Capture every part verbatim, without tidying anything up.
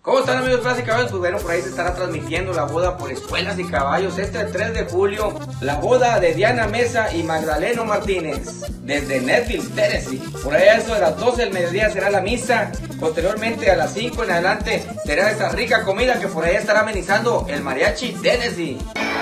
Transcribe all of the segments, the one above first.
¿Cómo están, amigos de Escuelas y Caballos? Pues bueno, por ahí se estará transmitiendo la boda por Escuelas y Caballos este tres de julio. La boda de Diana Mesa y Magdaleno Martínez desde Nashville, Tennessee. Por ahí a eso de las doce del mediodía será la misa. Posteriormente a las cinco en adelante será esa rica comida que por ahí estará amenizando el Mariachi Tennessee.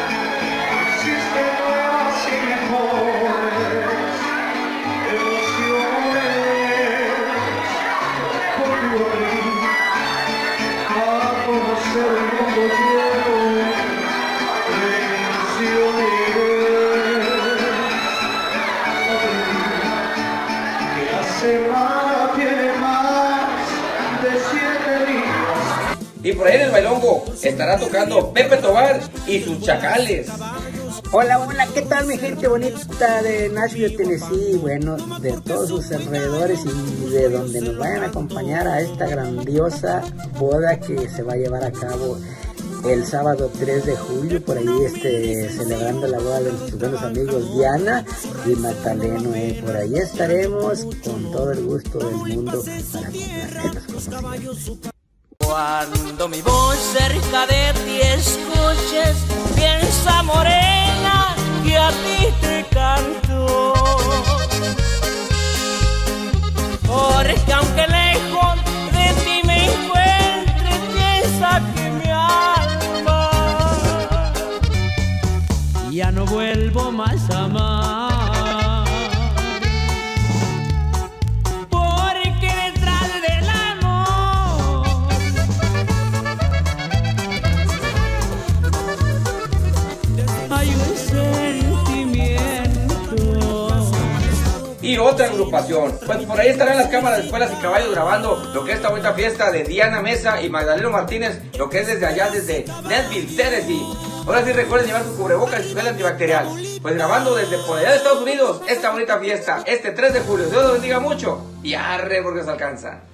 Y por ahí en el bailongo estará tocando Pepe Tobar y sus Chacales. Hola, hola, ¿qué tal mi gente bonita de Nashville, Tennessee? Bueno, de todos sus alrededores y de donde nos vayan a acompañar a esta grandiosa boda que se va a llevar a cabo el sábado tres de julio, por ahí este, celebrando la boda de nuestros buenos amigos Diana y Magdaleno. Eh. Por ahí estaremos con todo el gusto del mundo para complacerlos. Cuando mi voz cerca de ti escuches, piensa morena que a ti te canto. Porque aunque lejos de ti me encuentre, piensa que mi alma ya no vuelvo más a amar. Y otra agrupación, pues por ahí estarán las cámaras de Escuelas y Caballos grabando lo que es esta bonita fiesta de Diana Mesa y Magdaleno Martínez, lo que es desde allá, desde Nashville, Tennessee. Ahora sí recuerden llevar su cubrebocas y su gel antibacterial. Pues grabando desde por allá de Estados Unidos esta bonita fiesta, este tres de julio. Dios los bendiga mucho y arre porque se alcanza.